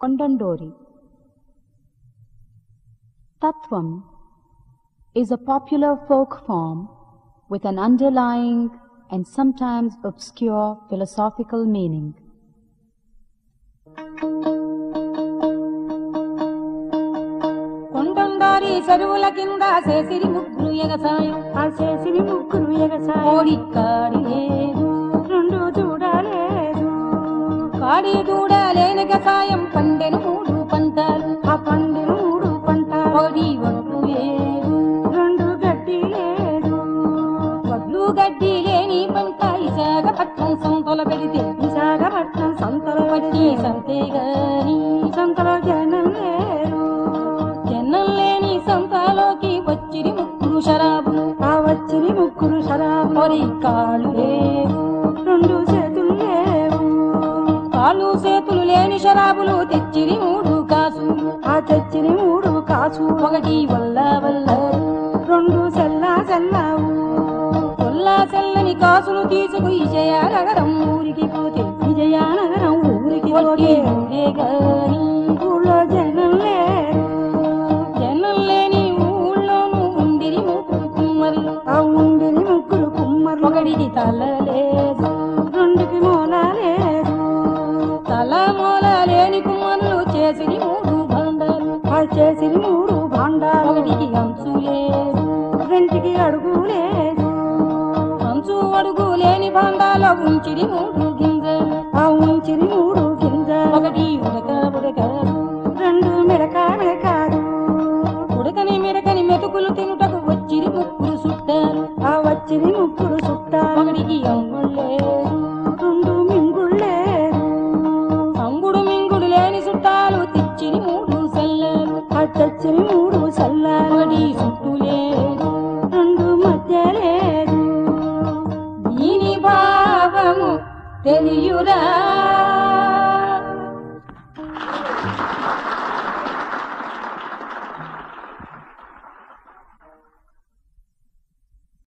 Kondandori. Tattvam is a popular folk form with an underlying and sometimes obscure philosophical meaning. కొండండారి చెరువుల కింద చేసిరి ముగ్గురు ఎగసాయం ఆ చేసిరి ముగ్గురు ఎగసాయం కోడికాడి లేదు రెండు చూడలేదు కాడి దూడలేని గసాయం పండెను మూడు పంటలు ఆ పండెను మూడు పంటలు కోడి వడ్లు లేదు రెండు గడ్డి లేదు వడ్లు గడ్డి లేని పంట విశాఖపట్నం సంతలో పెడితే విశాఖపట్నం సంతలో పడి సంతే గాని సంతలో జనం లేరు జనం లేని సంతలోకి వచ్చిరి ముగ్గురు షరాబులు ఆ వచ్చిరి ముగ్గురు షరాబులు మరి కాళ్ళు లేవు రెండు చేతులు లేవు కాళ్ళు చేతులు లేని షరాబులు తెచ్చిరి మూడు కాసులు ఆ తెచ్చిరి మూడు కాసు ఒకటి వల్ల వల్ల రెండు సెల్లా సెల్లావు వల్ల సెల్లని కాసులు తీసుకు విజయనగరం ఊరికి పోతే విజయనగరం ఊరికి పోతే ఊరే గాని ఊళ్ళో జనం లేరు జనం లేని ఊళ్ళోను ఉండిరి ముగ్గురు కుమ్మర్లు ఆ ఉండిరి ముగ్గురు కుమ్మర్లు ఒకటికి తల లేదు రెండుకి మూల లేదు తల మూల లేని కుమ్మర్లు చేసిరి మూడు భాండాలు ఆ చేసిరి మూడు భాండాలు ఒకటికి అంచు లేదు రెంటికి అడుగు లేదు అంచు అడుగు లేని భాండాలో ఉంచిరి మూడు గింజలు ఆ ఉంచిరి మూడు గింజలు ఒకటి ఉడక ఉడకారు రెండు మిడక మిడకారు ఉడకని మిడకని మెతుకులు తినుటకు వచ్చిరి ముగ్గురు చుట్టారు ఆ వచ్చిరి ముగ్గురు చుట్టారు ఒకటికి అంగుళ్ళు లేదు రెండు మింగుళ్ళు లేదు అంగుడు మింగుడు లేని చుట్టాలు తెచ్చిరి మూడు సల్లాలు ఆ తెచ్చిరి మూడు సల్లాలు ఒకటి చుట్టూ లేదు రెండు మధ్య లేదు దీని భావము తెలియురా